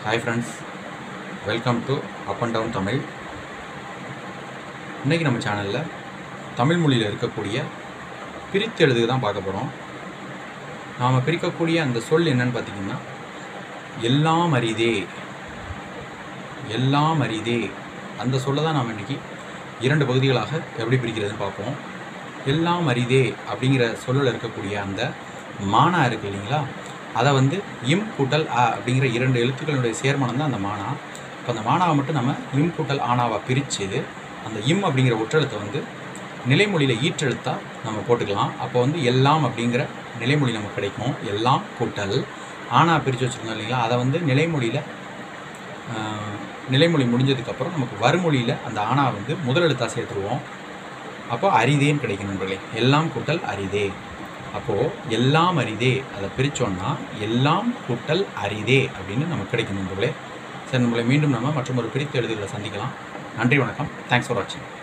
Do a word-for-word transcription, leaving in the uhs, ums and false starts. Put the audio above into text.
Hi friends, welcome to Up and Down Tamil. இன்றைக்கி நம்ம சேனலில் தமிழ் மொழியில் இருக்கக்கூடிய பிரித்து எழுதுக தான் பார்க்க போகிறோம். நாம் பிரிக்கக்கூடிய அந்த சொல் என்னன்னு பார்த்திங்கன்னா, எல்லாம் அரிதே. எல்லாம் அரிதே அந்த சொல்லை தான் நாம் இன்றைக்கி இரண்டு பகுதிகளாக எப்படி பிரிக்கிறதுன்னு பார்ப்போம். எல்லாம் அரிதே அப்படிங்கிற சொல்லில் இருக்கக்கூடிய அந்த மானா இருக்குது இல்லைங்களா, அதை வந்து இம் கூட்டல் அ அப்படிங்கிற இரண்டு எழுத்துக்களுடைய சேர்மனம் தான் அந்த மானா. இப்போ அந்த மானாவை மட்டும் நம்ம இம் கூட்டல் ஆனாவை பிரித்து அந்த இம் அப்படிங்கிற ஒற்றெழுத்தை வந்து நிலைமொழியில் ஈற்றெழுத்தாக நம்ம போட்டுக்கலாம். அப்போ வந்து எல்லாம் அப்படிங்கிற நிலைமொழி நமக்கு கிடைக்கும். எல்லாம் கூட்டல் ஆனா பிரித்து வச்சுருந்தோம் இல்லைங்களா, அதை வந்து நிலைமொழியில் நிலைமொழி முடிஞ்சதுக்கப்புறம் நமக்கு வறுமொழியில் அந்த ஆனா வந்து முதல் எழுத்தாக சேர்த்துருவோம். அப்போ அரிதேன்னு கிடைக்கும் நண்பர்களே. எல்லாம் கூட்டல் அரிதே. அப்போது எல்லாம் அரிதே அதை பிரித்தோன்னா எல்லாம் கூட்டல் அரிதே அப்படின்னு நமக்கு கிடைக்கும் நண்பர்களே. சரி நண்பர்களே, மீண்டும் நம்ம மற்றும் ஒரு பிரித்து எழுதுகளை சந்திக்கலாம். நன்றி, வணக்கம். தேங்க்ஸ் ஃபார் வாட்சிங்.